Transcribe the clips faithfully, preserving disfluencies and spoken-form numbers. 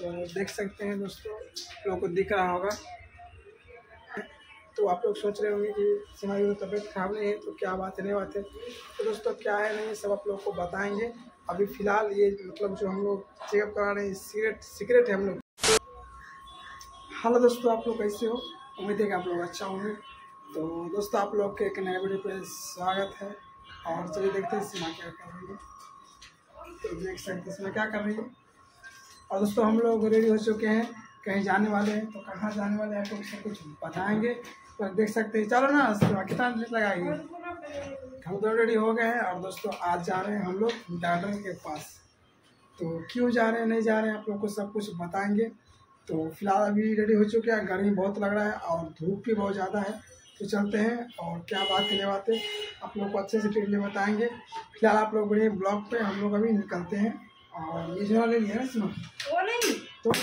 तो देख सकते हैं दोस्तों, लोगों को दिख रहा होगा। तो आप लोग सोच रहे होंगे कि सीमा की तबीयत खराब नहीं है, तो क्या बात है नहीं बात है। तो दोस्तों क्या है नहीं, सब आप लोग को बताएंगे। अभी फ़िलहाल ये मतलब जो हम लोग चेकअप करा रहे हैं सीक्रेट सीक्रेट है हम लोग। हेलो दोस्तों, आप लोग कैसे हो? उम्मीद है कि आप लोग अच्छा होंगे। तो दोस्तों आप लोग के एक नए वीडियो पे स्वागत है। और चलिए देखते हैं सीमा क्या कर रही है। तो देख सकते हैं सीमा क्या कर रही है। और दोस्तों हम लोग रेडी हो चुके हैं, कहीं जाने वाले हैं। तो कहाँ जाने वाले हैं आपको सब कुछ बताएंगे। तो देख सकते हैं, चलो ना सीमा कितना मिनट लगाएगी। हम तो रेडी हो गए हैं और दोस्तों आज जा रहे हैं हम लोग डॉक्टर के पास। तो क्यों जा रहे हैं नहीं जा रहे हैं आप लोग को सब कुछ बताएंगे। तो फिलहाल अभी रेडी हो चुके हैं, गर्मी बहुत लग रहा है और धूप भी बहुत ज़्यादा है। तो चलते हैं और क्या बात है बात है आप लोग को अच्छे से ट्रीटमेंट बताएंगे। फिलहाल आप लोग बड़े ब्लॉग पे हम लोग अभी निकलते हैं। और ये जो ले लिया ना सीमा, वो नहीं तो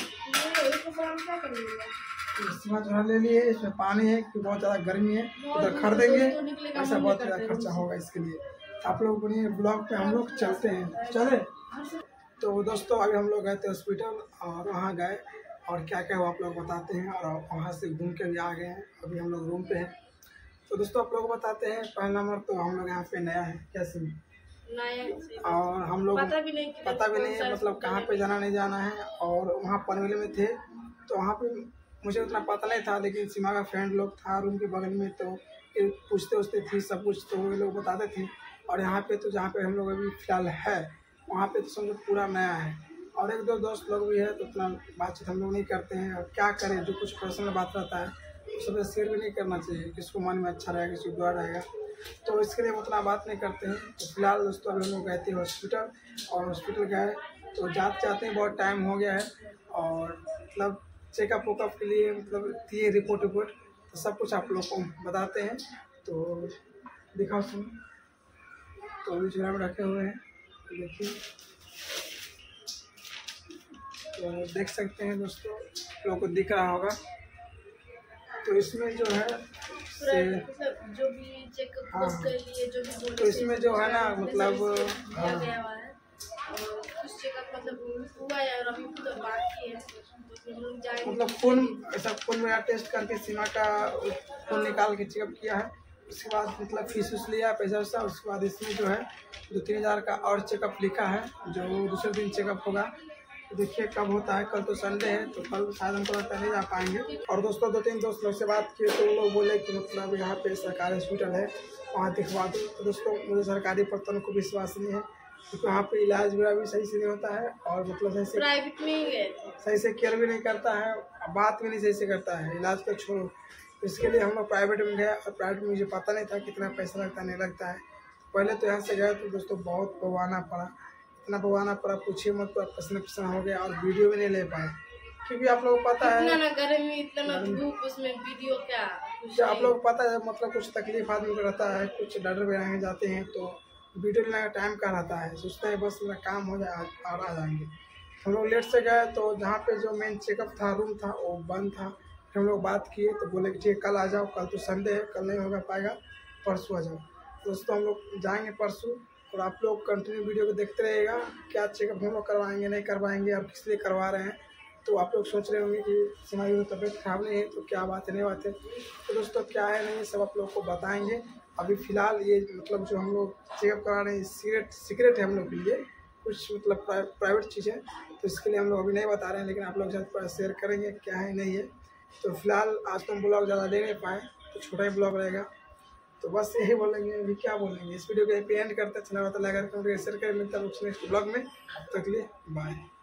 सीमा जो ले लिए, इसमें पानी है कि बहुत ज़्यादा गर्मी है, उधर खरीदेंगे, ऐसा बहुत ज़्यादा खर्चा होगा इसके लिए। आप लोग बने ब्लॉग पे हम लोग चलते हैं, चले। तो दोस्तों अभी हम लोग गए थे हॉस्पिटल और वहाँ गए और क्या क्या हुआ आप लोग बताते हैं। और वहाँ से घूम के भी आ गए हैं, अभी हम लोग रूम पे हैं। तो दोस्तों आप लोग बताते हैं, पहला नंबर तो हम लोग यहाँ पे नया है कैसे और हम लोग पता भी नहीं पता भी नहीं है मतलब कहाँ पे जाना नहीं जाना है। और वहाँ पनवेल में थे तो वहाँ पे मुझे उतना पता नहीं था, लेकिन सीमा का फ्रेंड लोग था रूम के बगल में, तो पूछते उछते थे सब कुछ, तो वो लोग बताते थे। और यहाँ पे तो जहाँ पे हम लोग अभी फ़िलहाल है वहाँ पे तो समझो पूरा नया है। और एक दो दोस्त लोग भी है तो उतना बातचीत हम लोग नहीं करते हैं। और क्या करें, जो कुछ पर्सनल बात रहता है उस सब शेयर भी नहीं करना चाहिए, किसको मन में अच्छा रहेगा किसी बुरा रहेगा, तो इसके लिए उतना बात नहीं करते हैं। तो फिलहाल दोस्तों अभी हम लोग गए थे हॉस्पिटल और हॉस्पिटल गए तो जाते जाते हैं बहुत टाइम हो गया है। और मतलब चेकअप वेकअप के लिए मतलब दिए रिपोर्ट रिपोर्ट तो सब कुछ आप लोग को बताते हैं। तो दिखाओ सुन, तो अभी चूल्हा में रखे हुए हैं, देखिए। तो देख सकते हैं दोस्तों, लोगों को दिख रहा होगा। तो इसमें जो है से जो भी चेकअप हाँ, के लिए जो भी तो इसमें जो है ना मतलब हाँ, कुछ चेकअप मतलब हुआ है और अभी तो बाकी है। तो मतलब खून ऐसा खून मेरा टेस्ट करके सीमा का खून निकाल के चेकअप किया है। उसके बाद मतलब फीस उस लिया पैसा वैसा। उसके बाद इसमें जो है दो तीन हज़ार का और चेकअप लिखा है, जो दूसरे दिन चेकअप होगा। तो देखिए कब होता है, कल तो संडे है तो कल शायद हमको लगता है नहीं जा पाएंगे। और दोस्तों दो तीन दोस्त लोग से बात किए तो वो लोग बोले कि मतलब यहाँ पे सरकारी हॉस्पिटल है वहाँ दिखवा दो। तो दोस्तों मुझे सरकारी पर को विश्वास नहीं है, क्योंकि वहाँ पे इलाज वगैरह भी सही से नहीं होता है और मतलब सही से प्राइवेट में ही गए सही से केयर भी नहीं करता है, बात भी नहीं सही से करता है, इलाज तो छोड़ो। तो इसके लिए हम लोग प्राइवेट में गए और प्राइवेट में मुझे पता नहीं था कितना पैसा लगता नहीं लगता है। पहले तो यहाँ से गए तो दोस्तों बहुत बवाना पड़ा, इतना बवाना पड़ा पूछिए मत, पूरा पसीना पसीना हो गया और वीडियो भी नहीं ले पाए, क्योंकि आप लोग को पता है इतना ना गर्मी इतना ना धूप, उसमें वीडियो क्या जो आप लोग को पता है मतलब कुछ तकलीफ आदमी को रहता है, कुछ डॉक्टर वगैरह जाते हैं तो वीडियो लेने का टाइम का रहता है, सोचते हैं बस मेरा काम हो जाए और आ जाएंगे। हम लोग लेट से गए तो जहाँ पे जो मेन चेकअप था रूम था वो बंद था। फिर हम लोग बात किए तो बोले कि ठीक है कल आ जाओ, कल तो संडे है कल नहीं होगा पाएगा, परसों आ जाओ। दोस्तों हम लोग जाएंगे परसों और आप लोग कंटिन्यू वीडियो को देखते रहिएगा, क्या चेकअप हम लोग करवाएंगे नहीं करवाएंगे और किस लिए करवा रहे हैं। तो आप लोग सोच रहे होंगे कि सीमा की तबीयत खराब नहीं है, तो क्या बात है नहीं बात है। तो दोस्तों क्या है नहीं सब आप लोग को बताएंगे। अभी फ़िलहाल ये मतलब जो हम लोग चेकअप करा रहे हैं सीक्रेट सीक्रेट है हम लोग के लिए, कुछ मतलब प्राइवेट चीज़ है, तो इसके लिए हम लोग अभी नहीं बता रहे हैं, लेकिन आप लोग के साथ शेयर करेंगे क्या है नहीं है। तो फिलहाल आज तो हम ब्लॉग ज़्यादा दे नहीं पाए तो छोटा ही ब्लॉग रहेगा। तो बस यही बोलेंगे, अभी क्या बोलेंगे। इस वीडियो को यहीं पे एंड करते हैं, अच्छा लगा तो लाइक करें शेयर करें। मिलता है नेक्स्ट ब्लॉग में, तब तक के लिए बाय।